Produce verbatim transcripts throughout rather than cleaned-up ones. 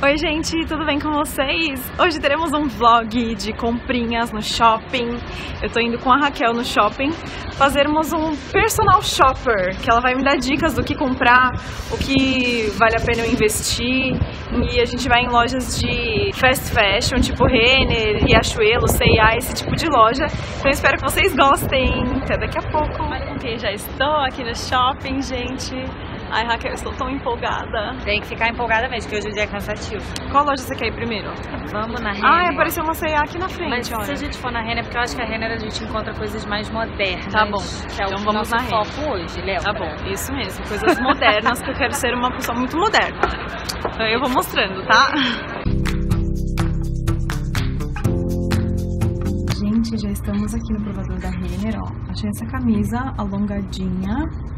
Oi gente, tudo bem com vocês? Hoje teremos um vlog de comprinhas no shopping. Eu tô indo com a Raquel no shopping fazermos um personal shopper, que ela vai me dar dicas do que comprar, o que vale a pena eu investir. E a gente vai em lojas de fast fashion, tipo Renner, Riachuelo, C e A, esse tipo de loja. Então eu espero que vocês gostem. Até daqui a pouco. Olha com quem já estou aqui no shopping, gente. Ai, Raquel, eu estou tão empolgada. Tem que ficar empolgada mesmo, porque hoje o dia é cansativo. Qual loja você quer ir primeiro? Vamos na Renner. Ah, apareceu uma C e A aqui na frente, Mas olha. se a gente for na Renner, porque eu acho que a Renner a gente encontra coisas mais modernas. Tá bom, que é então o vamos nosso na Renner. foco hoje, Léo. Tá bom, isso mesmo, coisas modernas, que eu quero ser uma pessoa muito moderna. Então eu vou mostrando, tá? Gente, já estamos aqui no provador da Renner, ó. Achei essa camisa alongadinha.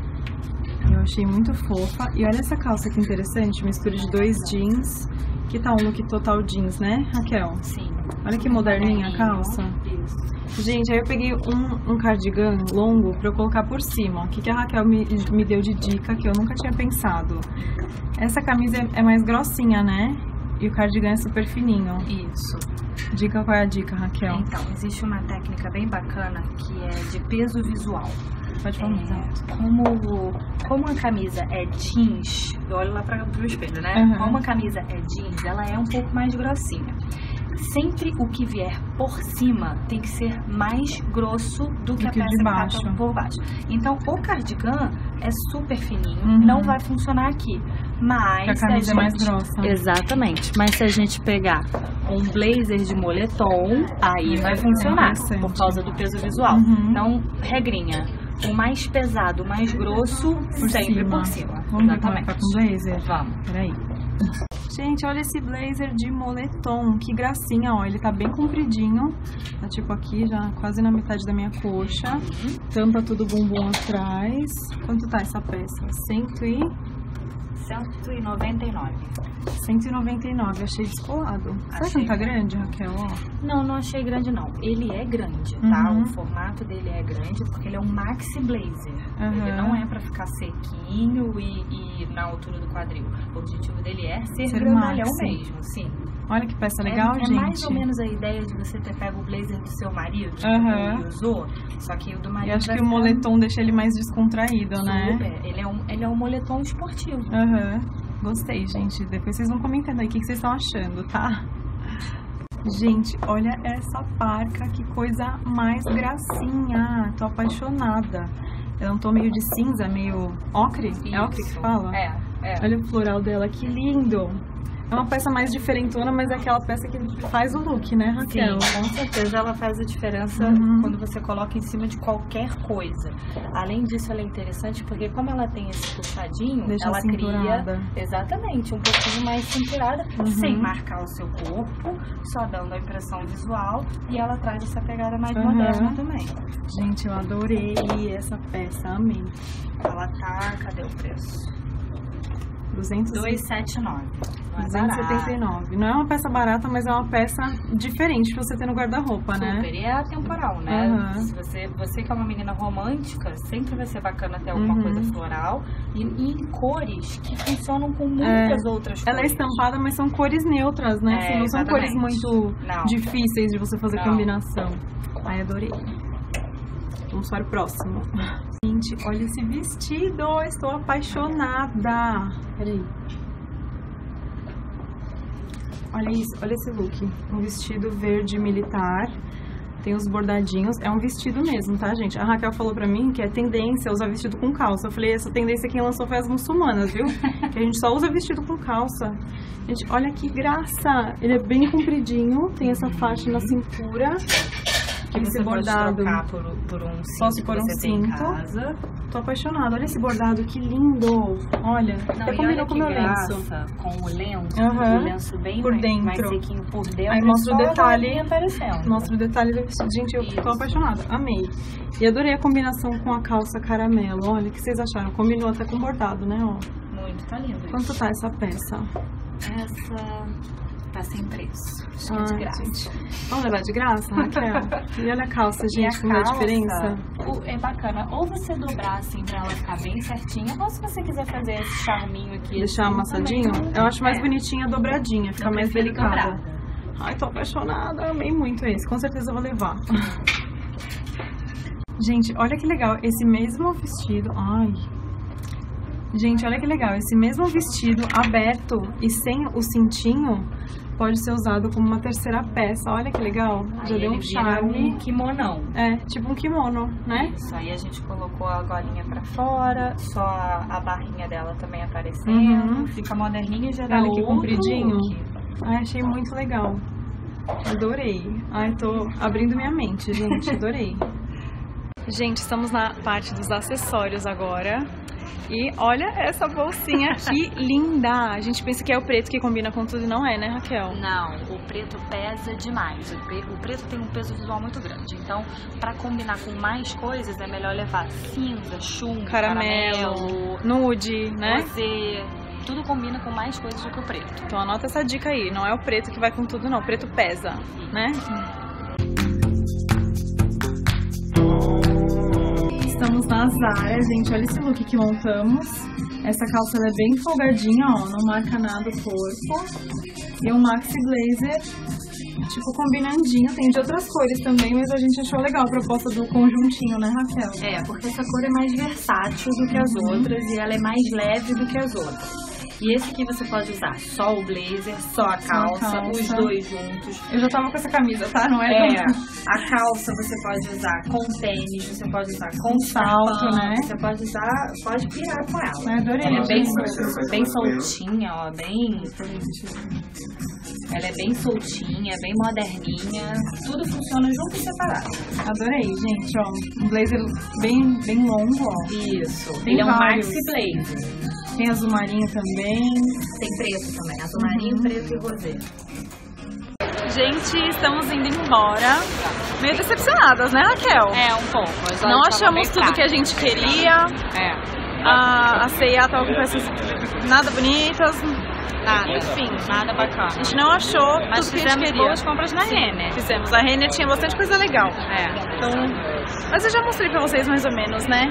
Eu achei muito fofa. E olha essa calça que interessante, mistura de dois jeans. Que tá um look total jeans, né, Raquel? Sim. Olha que moderninha a calça. Isso. Gente, aí eu peguei um, um cardigan longo pra eu colocar por cima. O que, que a Raquel me, me deu de dica que eu nunca tinha pensado. Essa camisa é, é mais grossinha, né? E o cardigan é super fininho. Isso. Dica, qual é a dica, Raquel? Então, existe uma técnica bem bacana que é de peso visual. Pode falar mais alto. É, como, como a camisa é jeans, eu olho lá para o espelho, né? Uhum. Como a camisa é jeans, ela é um pouco mais grossinha. Sempre o que vier por cima tem que ser mais grosso do que Do a que peça de que baixo. tá por baixo. Então, o cardigan é super fininho, Uhum. não vai funcionar aqui. Mas A camisa se é mais gente- grossa. Exatamente. Mas se a gente pegar um blazer de moletom, aí Aí vai é funcionar, interessante. por causa do peso visual. Uhum. Então, regrinha. O mais pesado, o mais grosso, Por sempre cima. por cima. Vamos ver como vai Exatamente. ficar com blazer? Vamos. Peraí. Gente, olha esse blazer de moletom. Que gracinha, ó. Ele tá bem compridinho. Tá tipo aqui, já quase na metade da minha coxa. Tampa tudo o bumbum atrás. Quanto tá essa peça? Cento e... cento e noventa e nove. cento e noventa e nove. Achei descolado. Será que Achei. não tá grande, Raquel? Ó. Não, não achei grande não. Ele é grande, tá? Uhum. O formato dele é grande porque ele é um maxi blazer. Uhum. Ele não é pra ficar sequinho e, e na altura do quadril. O objetivo dele é ser, Ser grandalhão maxi. mesmo, sim. Olha que peça legal, é, é gente. mais ou menos a ideia de você ter pego o blazer do seu marido, que Uhum. ele usou, só que o do marido E acho vai que o ficar moletom deixa ele mais descontraído, né? super. Ele é um, ele é um moletom esportivo. Aham, gostei, gente. Depois vocês vão comentando aí o que que vocês estão achando, tá? Gente, olha essa parca, que coisa mais gracinha. Tô apaixonada. Ela é um tom meio de cinza, meio ocre. É ocre que Isso. fala? É, é. Olha o floral dela, que lindo. É uma peça mais diferentona, mas é aquela peça que faz o look, né, Sim, Raquel? com certeza ela faz a diferença Uhum. quando você coloca em cima de qualquer coisa. Além disso, ela é interessante porque como ela tem esse puxadinho, Deixa ela cinturada. cria exatamente um pouquinho mais cinturada, Uhum. sem marcar o seu corpo, só dando a impressão visual, e ela traz essa pegada mais Uhum. moderna também. Gente, eu adorei essa peça, amei. Ela tá, cadê o preço? duzentos e duzentos e setenta e nove. Não é duzentos e setenta e barato. nove. Não é uma peça barata, mas é uma peça diferente pra você ter no guarda-roupa, né? Super, e é atemporal, né? Uhum. Se você, você que é uma menina romântica, sempre vai ser bacana ter alguma Uhum. coisa floral e, e em cores que funcionam com muitas outras Ela é cores. estampada, mas são cores neutras, né? É, Assim, não são exatamente. cores muito Não. difíceis de você fazer Não. combinação. Ai, adorei. Vamos para o próximo. Gente, olha esse vestido, estou apaixonada. Peraí. Olha isso, olha esse look. Um vestido verde militar. Tem os bordadinhos. É um vestido mesmo, tá, gente? A Raquel falou pra mim que é tendência usar vestido com calça. Eu falei, essa tendência quem lançou foi as muçulmanas, viu? Que a gente só usa vestido com calça. Gente, olha que graça. Ele é bem compridinho. Tem essa faixa na cintura. Que Esse você bordado. pode trocar por, por um cinto Só se que for um você tem em cinto. casa. Tô apaixonada. Olha esse bordado, que lindo. Olha, Não, até e combinou olha com que o meu lenço. graça, com o lenço, Aham. o lenço bem Por mais, dentro. mais sequinho por dentro. Aí mostra o só a detalhe. bolinha aparecendo. Mostra o detalhe do vestido. Gente, eu tô Isso. apaixonada. Amei. E adorei a combinação com a calça caramelo. Olha, o que vocês acharam? Combinou até com bordado, né? Ó. Muito, tá lindo. Quanto tá essa peça? Essa tá sem preço. Isso é Ai, de graça. gente. Vamos levar de graça, Raquel? E olha a calça, E gente, a como é a calça, diferença. o- é bacana, ou você dobrar assim pra ela ficar bem certinha, ou se você quiser fazer esse charminho aqui. Deixar assim, amassadinho? também, Eu acho mais é. bonitinha dobradinha, fica Eu mais prefiro delicada. dobrada. Ai, tô apaixonada, amei muito esse, com certeza eu vou levar. Gente, olha que legal, esse mesmo vestido, ai... Gente, olha que legal, esse mesmo vestido aberto e sem o cintinho pode ser usado como uma terceira peça, olha que legal, Aí já deu um ele vira charme. um kimonão. É, tipo um kimono, né? Isso, aí a gente colocou a golinha pra fora, só a, a barrinha dela também aparecendo, Uhum. fica moderninho e já dá Olha que outro compridinho. look. Ai, achei muito legal. Adorei. Ai, tô abrindo minha mente, gente. Adorei. Gente, estamos na parte dos acessórios agora. E olha essa bolsinha, que linda! A gente pensa que é o preto que combina com tudo e não é, né, Raquel? Não, o preto pesa demais. O, pre- o preto tem um peso visual muito grande. Então, pra combinar com mais coisas, é melhor levar cinza, chumbo, Caramelo, caramelo, nude, né? rosé. Tudo combina com mais coisas do que o preto. Então anota essa dica aí. Não é o preto que vai com tudo, não. O preto pesa, né? Estamos na Zara, gente. Olha esse look que montamos. Essa calça ela é bem folgadinha, ó. Não marca nada o corpo. E um maxi blazer, tipo, combinandinho. Tem de outras cores também, mas a gente achou legal a proposta do conjuntinho, né, Raquel? É, porque essa cor é mais versátil do que as outras e ela é mais leve do que as outras. E esse aqui você pode usar só o blazer, só a calça, calça. os dois juntos. Eu já tava com essa camisa, tá? Não é? É, a calça você pode usar com tênis, você pode usar com salto, salto, né? Você pode usar, pode pirar com ela. Eu adorei. Ela é bem, gente. bem soltinha, ó, bem... Ela é bem soltinha, bem moderninha. Tudo funciona junto e separado. Adorei, gente, ó. Um blazer bem, bem longo, ó. Isso. Tem Ele é um vários. maxi blazer. Tem azul marinho também. Tem preto também, azul marinho, preto e rosé. Gente, estamos indo embora. Meio decepcionadas, né, Raquel? É, um pouco. As Não horas estavam achamos bem tudo que a fracas. gente queria. É, A, a C e A tava com peças nada bonitas. nada. Enfim, Nada bacana. a gente não achou Mas tudo que a gente fizemos queria. boas compras na Renner. Fizemos. A Renner tinha bastante coisa legal. É. Então, mas eu já mostrei pra vocês mais ou menos, né?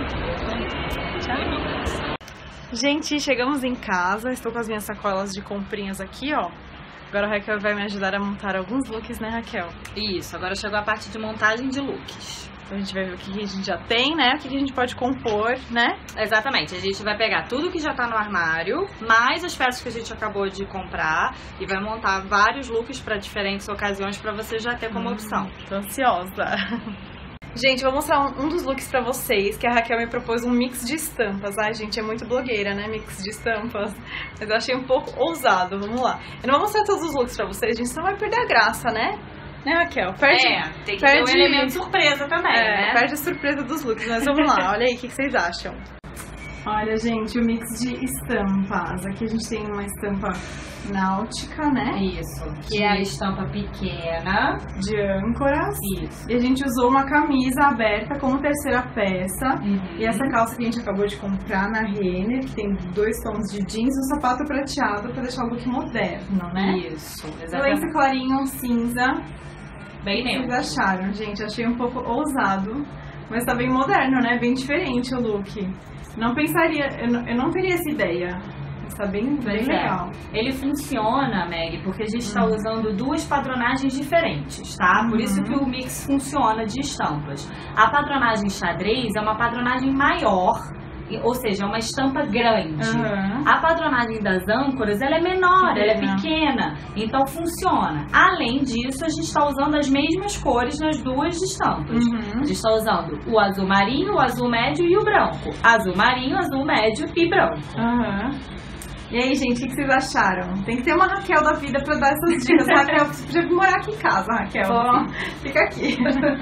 Gente, chegamos em casa. Estou com as minhas sacolas de comprinhas aqui, ó. Agora a Raquel vai me ajudar a montar alguns looks, né, Raquel? Isso, agora chegou a parte de montagem de looks. Então a gente vai ver o que a gente já tem, né? O que a gente pode compor, né? Exatamente, a gente vai pegar tudo que já tá no armário, mais as peças que a gente acabou de comprar e vai montar vários looks para diferentes ocasiões para você já ter como opção. Tô ansiosa. Gente, vou mostrar um, um dos looks pra vocês, que a Raquel me propôs um mix de estampas. Ai, gente, é muito blogueira, né? Mix de estampas. Mas eu achei um pouco ousado, vamos lá. Eu não vou mostrar todos os looks pra vocês, gente, senão vai perder a graça, né? Né, Raquel? Perde, É, tem que perde, ter um elemento surpresa também, é, né? perde a surpresa dos looks, mas vamos lá. Olha aí, o que, que vocês acham? Olha, gente, o mix de estampas. Aqui a gente tem uma estampa náutica, né? Isso, que é a estampa pequena. De âncoras. Isso. E a gente usou uma camisa aberta como terceira peça. Uhum. E essa calça que a gente acabou de comprar na Renner, que tem dois tons de jeans e um sapato prateado pra deixar o look moderno, né? Isso, O lenço exatamente. clarinho cinza. Bem O que neutro. vocês acharam, gente? Achei um pouco ousado, mas tá bem moderno, né? Bem diferente o look. Não pensaria, eu não, eu não teria essa ideia. Mas tá bem, bem Pois é. legal. Ele funciona, Meg, porque a gente está usando duas padronagens diferentes, tá? Por isso que o mix funciona de estampas. A padronagem xadrez é uma padronagem maior, e- ou seja, é uma estampa grande. Aham. A padronagem das âncoras, ela é menor, ela é Pequena. pequena, então funciona. Além disso, a gente está usando as mesmas cores nas duas estampas. Uhum. A gente está usando o azul marinho, o azul médio e o branco. Azul marinho, azul médio e branco. Aham. E aí, gente, o que vocês acharam? Tem que ter uma Raquel da vida pra dar essas dicas. Raquel, você podia morar aqui em casa, Raquel. Ó. Fica aqui.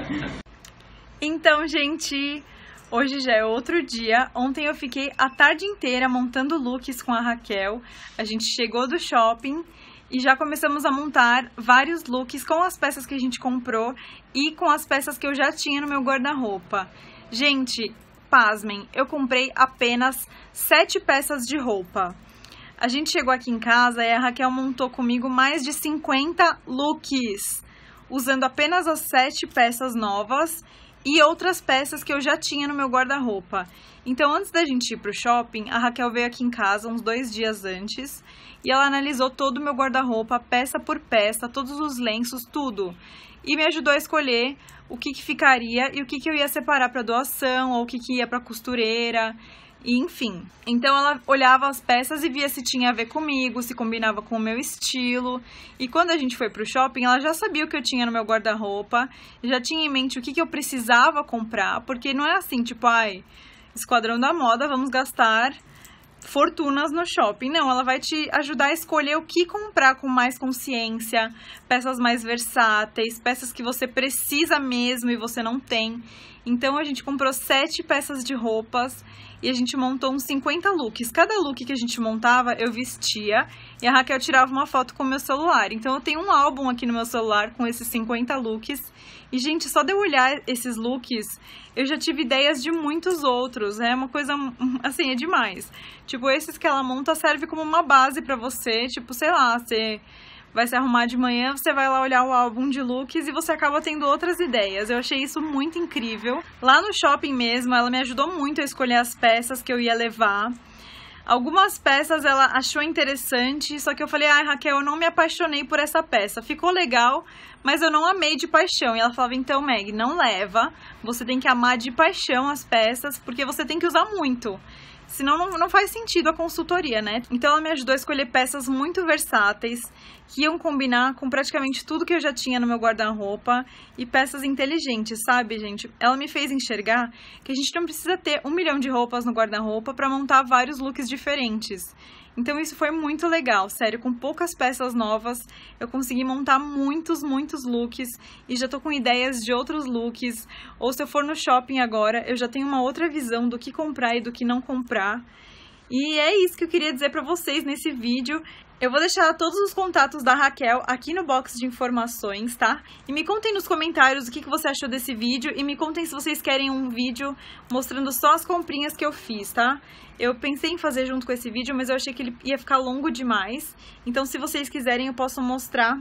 Então, gente, hoje já é outro dia. Ontem eu fiquei a tarde inteira montando looks com a Raquel. A gente chegou do shopping e já começamos a montar vários looks com as peças que a gente comprou e com as peças que eu já tinha no meu guarda-roupa. Gente, pasmem, eu comprei apenas sete peças de roupa. A gente chegou aqui em casa e a Raquel montou comigo mais de cinquenta looks, usando apenas as sete peças novas e outras peças que eu já tinha no meu guarda-roupa. Então, antes da gente ir pro shopping, a Raquel veio aqui em casa uns dois dias antes e ela analisou todo o meu guarda-roupa, peça por peça, todos os lenços, tudo. E me ajudou a escolher o que, que ficaria e o que, que eu ia separar para doação ou o que, que ia para costureira. E, enfim, então ela olhava as peças e via se tinha a ver comigo, se combinava com o meu estilo. E quando a gente foi pro shopping, ela já sabia o que eu tinha no meu guarda-roupa, já tinha em mente o que, que eu precisava comprar, porque não é assim, tipo, ai, Esquadrão da Moda, vamos gastar fortunas no shopping. Não, ela vai te ajudar a escolher o que comprar com mais consciência, peças mais versáteis, peças que você precisa mesmo e você não tem. Então a gente comprou sete peças de roupas e a gente montou uns cinquenta looks. Cada look que a gente montava, eu vestia e a Raquel tirava uma foto com o meu celular. Então eu tenho um álbum aqui no meu celular com esses cinquenta looks. E, gente, só de eu olhar esses looks, eu já tive ideias de muitos outros. É uma coisa, assim, é demais. Tipo, esses que ela monta serve como uma base pra você. Tipo, sei lá, você vai se arrumar de manhã, você vai lá olhar o álbum de looks e você acaba tendo outras ideias. Eu achei isso muito incrível. Lá no shopping mesmo, ela me ajudou muito a escolher as peças que eu ia levar. Algumas peças ela achou interessante, só que eu falei, ai, Raquel, eu não me apaixonei por essa peça. Ficou legal, mas eu não amei de paixão. E ela falava, então, Meg, não leva. Você tem que amar de paixão as peças, porque você tem que usar muito. Senão não, não faz sentido a consultoria, né? Então ela me ajudou a escolher peças muito versáteis, que iam combinar com praticamente tudo que eu já tinha no meu guarda-roupa, e peças inteligentes, sabe, gente? Ela me fez enxergar que a gente não precisa ter um milhão de roupas no guarda-roupa para montar vários looks diferentes. Então isso foi muito legal, sério, com poucas peças novas eu consegui montar muitos, muitos looks e já tô com ideias de outros looks, ou se eu for no shopping agora, eu já tenho uma outra visão do que comprar e do que não comprar. E é isso que eu queria dizer pra vocês nesse vídeo. Eu vou deixar todos os contatos da Raquel aqui no box de informações, tá? E me contem nos comentários o que você achou desse vídeo e me contem se vocês querem um vídeo mostrando só as comprinhas que eu fiz, tá? Eu pensei em fazer junto com esse vídeo, mas eu achei que ele ia ficar longo demais. Então, se vocês quiserem, eu posso mostrar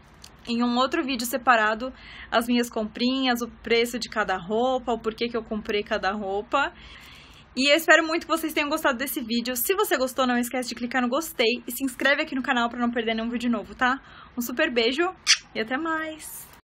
em um outro vídeo separado as minhas comprinhas, o preço de cada roupa, o porquê que eu comprei cada roupa. E eu espero muito que vocês tenham gostado desse vídeo. Se você gostou, não esquece de clicar no gostei e se inscreve aqui no canal para não perder nenhum vídeo novo, tá? Um super beijo e até mais!